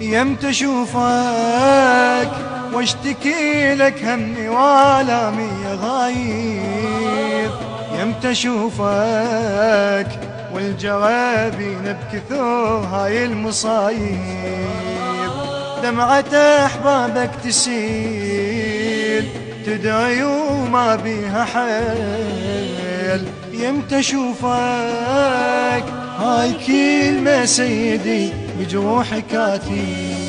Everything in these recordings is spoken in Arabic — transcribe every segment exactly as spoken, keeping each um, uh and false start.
يمتى اشوفك واشتكي لك همي والامي يا غايب، يمتى اشوفك والجوابين بكثور هاي المصايب، دمعة احبابك تسيل تدعي وما بيها حيل، يمتى اشوفك هاي كلمة سيدي بجروحي كاتي.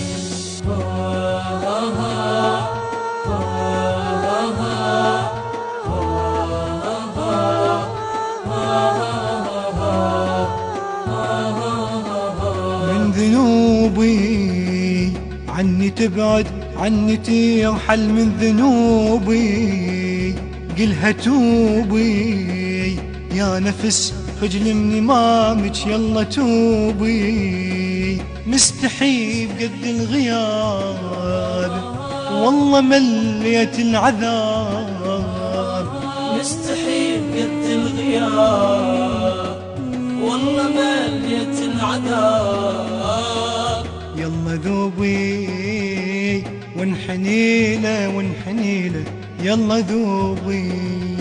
من ذنوبي عني تبعد عني ترحل، من ذنوبي قلها توبي يا نفس خجل من امامك يلا توبي، مستحي بقد الغياب والله مليت العذاب، مستحي بقد الغياب والله مليت العذاب، يلا ذوبي وانحنيله وانحنيله يلا ذوبي.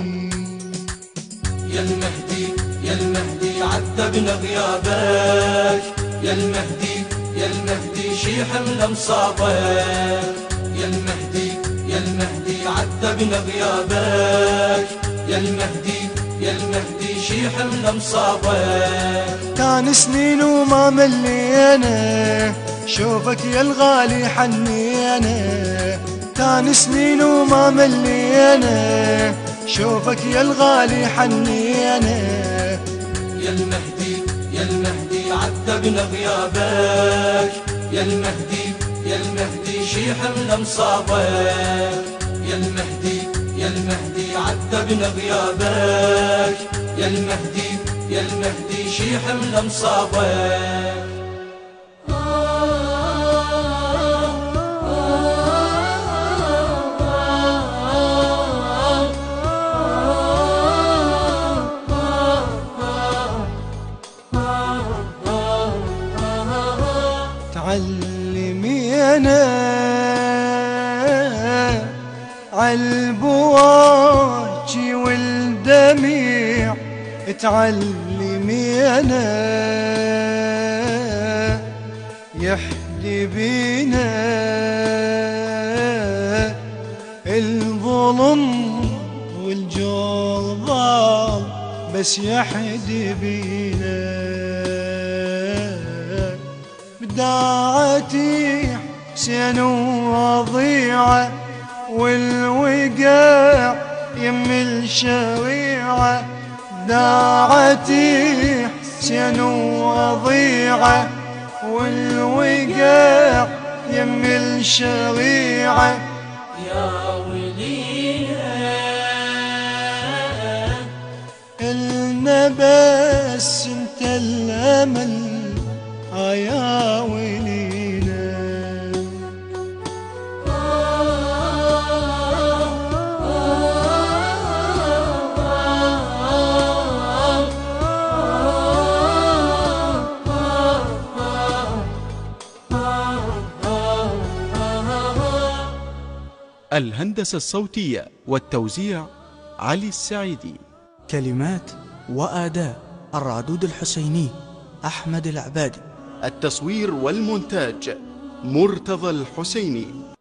يا المهدي يا المهدي عذبنا غيابك، يا المهدي يا المهدي شي حمل مصابك، يا المهدي يا المهدي عذبنا غيابك، يا المهدي يا المهدي شي حمل مصابك. كان سنين وما ملينا شوفك يا الغالي حنينا، كان سنين وما ملينا شوفك يا الغالي حنينا، يا المهدي يا المهدي عذبنا غيابك، يا المهدي يا المهدي شي حمل مصابك، يا المهدي يا المهدي عذبنا غيابك، يا المهدي يا المهدي شي حمل مصابك. تعلمينا عالبواجي والدميع، تعلمينا يحدي بينا الظلم والجور ضال بس يحدي بينا، بداعتي حسين وضيعة والوقاع يم الشريعة، داعتي حسين وضيعة والوقاع يم الشريعة. يا ولينا إلنا بس انت الأمل يا ولينا. الهندسة الصوتية والتوزيع علي السعيدي. كلمات وأداء الرادود الحسيني أحمد العبادي. التصوير والمونتاج مرتضى الحسيني.